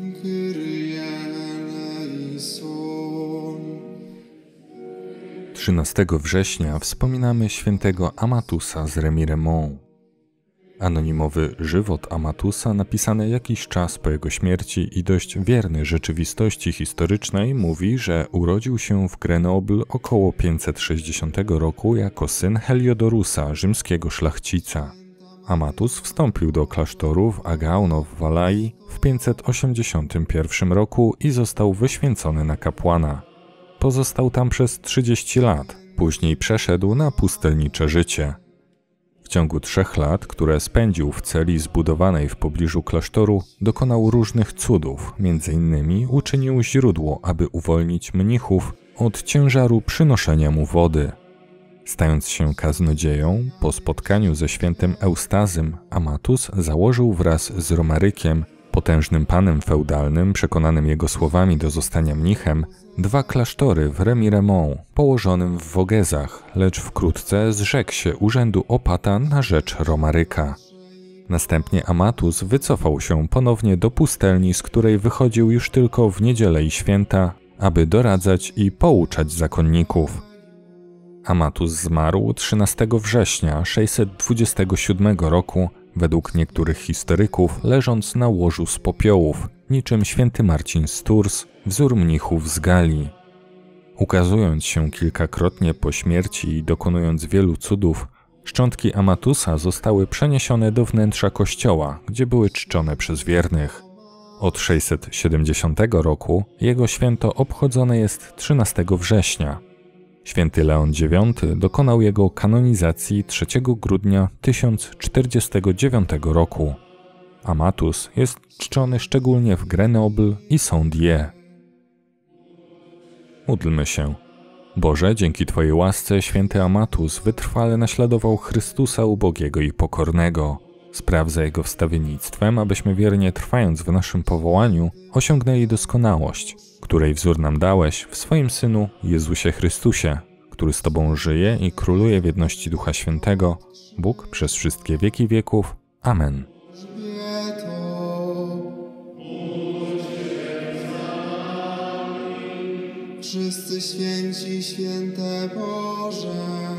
Kyrie eleison. 13 września wspominamy świętego Amatusa z Remiremont. Anonimowy żywot Amatusa, napisany jakiś czas po jego śmierci i dość wierny rzeczywistości historycznej, mówi, że urodził się w Grenoble około 560 roku jako syn Heliodorusa, rzymskiego szlachcica. Amatus wstąpił do klasztoru w Agauno w Walai w 581 roku i został wyświęcony na kapłana. Pozostał tam przez 30 lat, później przeszedł na pustelnicze życie. W ciągu 3 lat, które spędził w celi zbudowanej w pobliżu klasztoru, dokonał różnych cudów, m.in. uczynił źródło, aby uwolnić mnichów od ciężaru przynoszenia mu wody. Stając się kaznodzieją, po spotkaniu ze świętym Eustazym, Amatus założył wraz z Romarykiem, potężnym panem feudalnym przekonanym jego słowami do zostania mnichem, 2 klasztory w Remiremont, położonym w Vogezach, lecz wkrótce zrzekł się urzędu opata na rzecz Romaryka. Następnie Amatus wycofał się ponownie do pustelni, z której wychodził już tylko w niedzielę i święta, aby doradzać i pouczać zakonników. Amatus zmarł 13 września 627 roku, według niektórych historyków, leżąc na łożu z popiołów, niczym święty Marcin z Tours, wzór mnichów z Galii. Ukazując się kilkakrotnie po śmierci i dokonując wielu cudów, szczątki Amatusa zostały przeniesione do wnętrza kościoła, gdzie były czczone przez wiernych. Od 670 roku jego święto obchodzone jest 13 września. Święty Leon IX dokonał jego kanonizacji 3 grudnia 1049 roku. Amatus jest czczony szczególnie w Grenoble i Saint-Dié. Módlmy się. Boże, dzięki Twojej łasce święty Amatus wytrwale naśladował Chrystusa ubogiego i pokornego. Spraw za Jego wstawiennictwem, abyśmy wiernie trwając w naszym powołaniu, osiągnęli doskonałość, której wzór nam dałeś w swoim Synu Jezusie Chrystusie, który z Tobą żyje i króluje w jedności Ducha Świętego, Bóg przez wszystkie wieki wieków. Amen. Wszyscy święci, święte Boże.